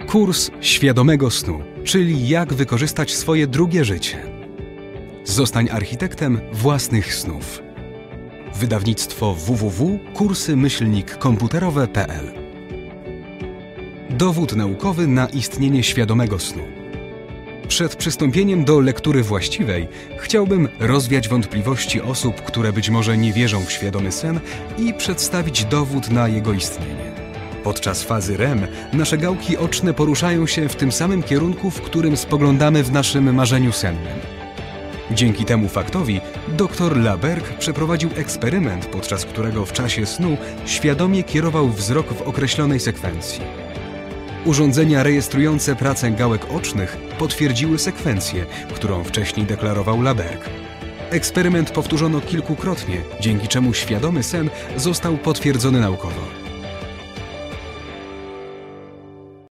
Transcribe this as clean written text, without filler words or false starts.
Kurs świadomego snu, czyli jak wykorzystać swoje drugie życie. Zostań architektem własnych snów. Wydawnictwo www.kursy-komputerowe.pl. Dowód naukowy na istnienie świadomego snu. Przed przystąpieniem do lektury właściwej chciałbym rozwiać wątpliwości osób, które być może nie wierzą w świadomy sen i przedstawić dowód na jego istnienie. Podczas fazy REM nasze gałki oczne poruszają się w tym samym kierunku, w którym spoglądamy w naszym marzeniu sennym. Dzięki temu faktowi dr Laberg przeprowadził eksperyment, podczas którego w czasie snu świadomie kierował wzrok w określonej sekwencji. Urządzenia rejestrujące pracę gałek ocznych potwierdziły sekwencję, którą wcześniej deklarował Laberg. Eksperyment powtórzono kilkukrotnie, dzięki czemu świadomy sen został potwierdzony naukowo.